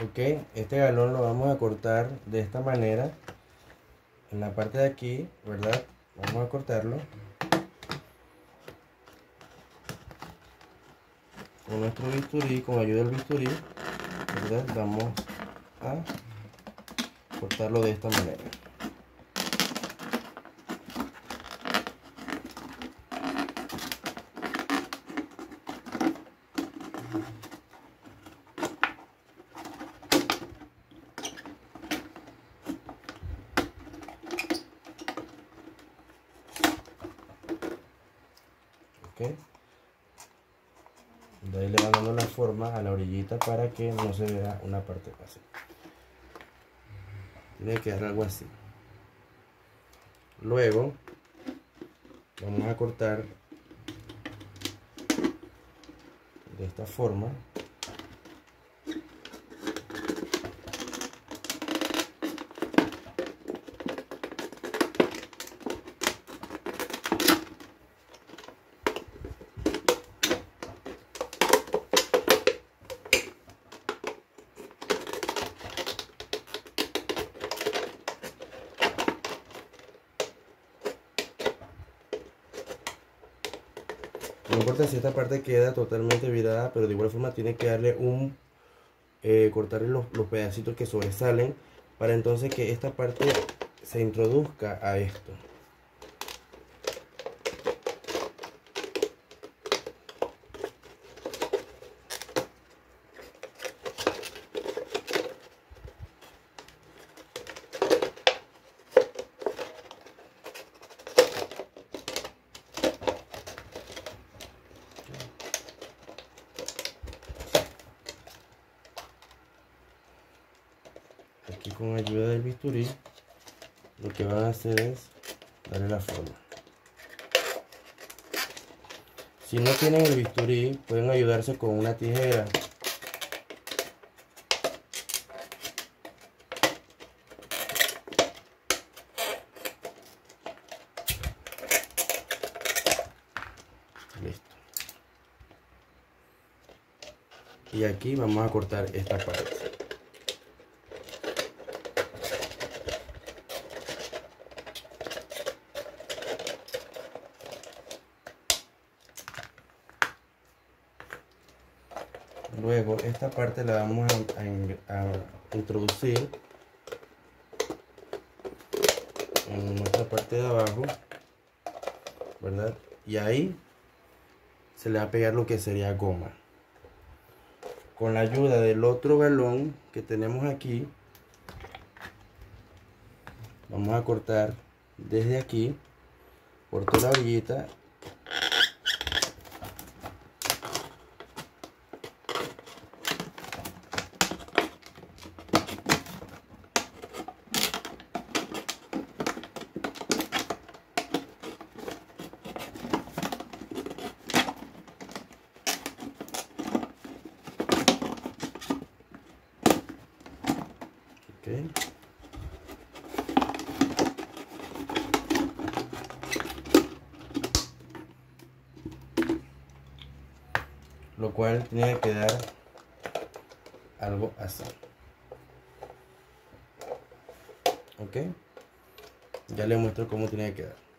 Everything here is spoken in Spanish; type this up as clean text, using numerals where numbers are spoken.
Ok, este galón lo vamos a cortar de esta manera. En la parte de aquí, ¿verdad? Vamos a cortarlo con nuestro bisturí, con ayuda del bisturí, ¿verdad? Vamos a cortarlo de esta manera. Ok. De ahí le van dando la forma a la orillita para que no se vea una parte así. Tiene que quedar algo así. Luego vamos a cortar de esta forma. No importa si esta parte queda totalmente virada, pero de igual forma tiene que darle cortarle los pedacitos que sobresalen para entonces que esta parte se introduzca a esto. Aquí con ayuda del bisturí lo que van a hacer es darle la forma. Si no tienen el bisturí, pueden ayudarse con una tijera. Listo. Y aquí vamos a cortar esta parte. Luego esta parte la vamos a introducir en nuestra parte de abajo, ¿verdad? Y ahí se le va a pegar lo que sería goma. Con la ayuda del otro galón que tenemos aquí, vamos a cortar desde aquí por toda la orillita. Okay. Lo cual tiene que quedar algo así. Ok, ya les muestro cómo tiene que quedar.